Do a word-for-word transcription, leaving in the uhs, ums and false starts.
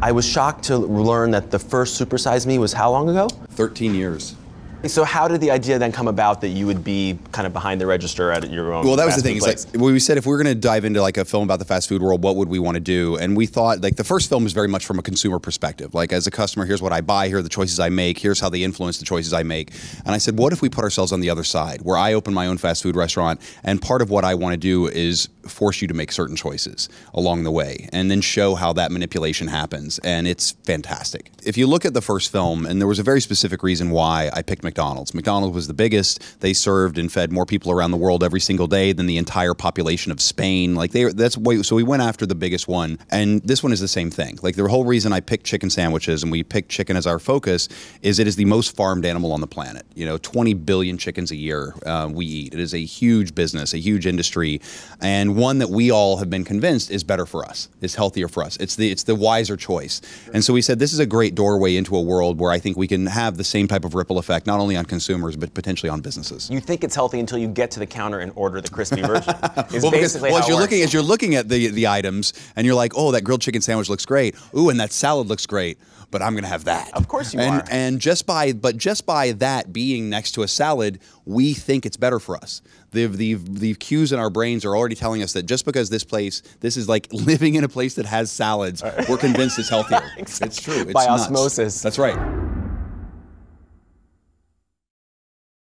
I was shocked to learn that the first Super Size Me was how long ago? thirteen years. So how did the idea then come about that you would be kind of behind the register at your own? Well, that was the fast thing. food It's place? like we said, if we were going to dive into like a film about the fast food world, what would we want to do? And we thought like the first film was very much from a consumer perspective. Like as a customer, here's what I buy, here are the choices I make, here's how they influence the choices I make. And I said, what if we put ourselves on the other side, where I open my own fast food restaurant, and part of what I want to do is force you to make certain choices along the way, and then show how that manipulation happens. And it's fantastic. If you look at the first film, and there was a very specific reason why I picked McDonald's. McDonald's was the biggest. They served and fed more people around the world every single day than the entire population of Spain. Like they, that's way, so we went after the biggest one, and this one is the same thing. Like the whole reason I picked chicken sandwiches and we picked chicken as our focus is it is the most farmed animal on the planet. You know, twenty billion chickens a year uh, we eat. It is a huge business, a huge industry, and one that we all have been convinced is better for us, is healthier for us. It's the it's the wiser choice. And so we said this is a great doorway into a world where I think we can have the same type of ripple effect, not only on consumers, but potentially on businesses. You think it's healthy until you get to the counter and order the crispy version. Is well, because, basically well how as you're it looking works. as you're looking at the the items, and you're like, oh, that grilled chicken sandwich looks great. Ooh, and that salad looks great. But I'm going to have that. Of course you and, are. And just by, but just by that being next to a salad, we think it's better for us. The, the, the cues in our brains are already telling us that just because this place, this is like living in a place that has salads, we're convinced it's healthier. Exactly. It's true. It's By nuts. osmosis. That's right.